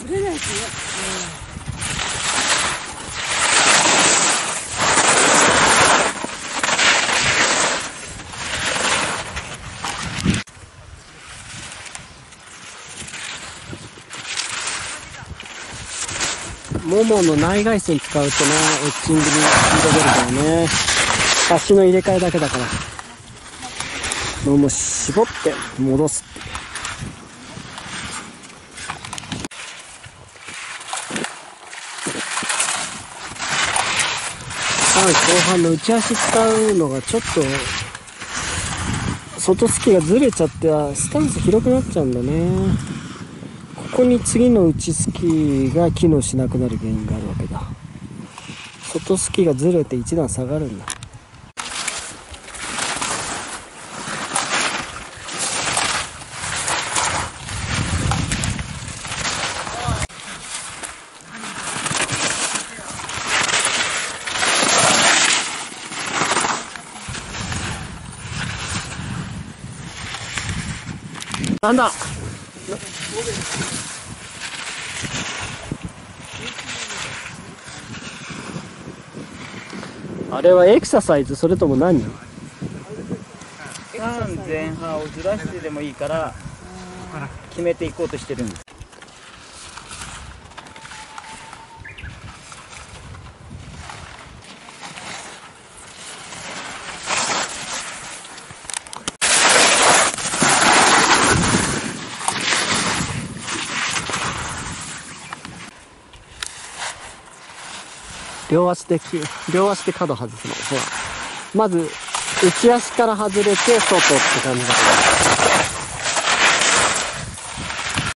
取れないですよ。 ももの内外線使うとね、エッチングにスピード出るからね。足の入れ替えだけだから。もも絞って戻すって。後半の内足使うのがちょっと外スキーがずれちゃってスタンス広くなっちゃうんだね。ここに次の内スキーが機能しなくなる原因があるわけだ。外スキーがずれて一段下がるんだ。なんだ。あれはエクササイズ、それとも何？ ターン前半をずらしてでもいいから決めていこうとしてるんです。 両足で角外すの。ほら。まず、内足から外れて、外って感じだから。